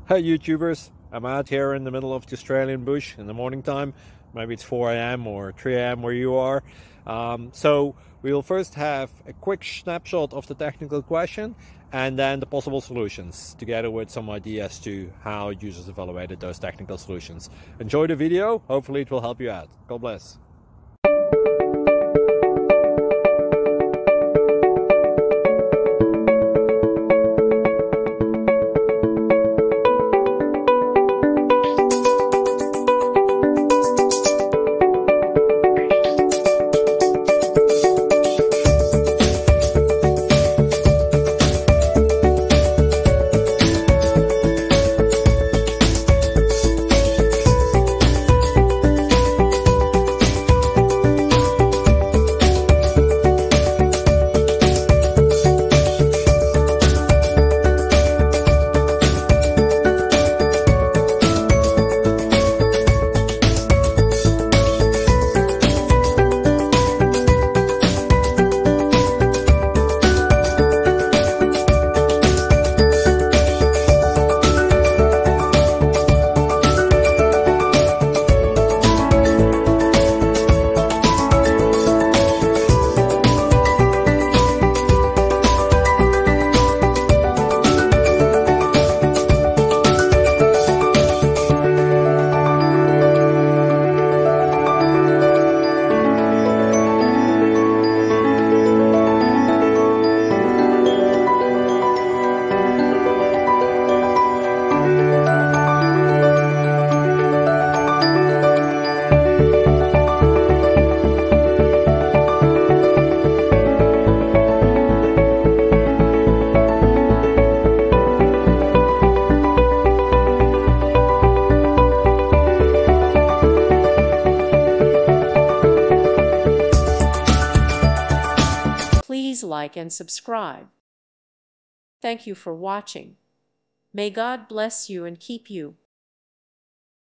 Hey YouTubers, I'm out here in the middle of the Australian bush in the morning time. Maybe it's 4 a.m. or 3 a.m. where you are. So we'll first have a quick snapshot of the technical question and then the possible solutions, together with some ideas to how users evaluated those technical solutions. Enjoy the video, hopefully it will help you out. God bless. Please like and subscribe. Thank you for watching. May God bless you and keep you.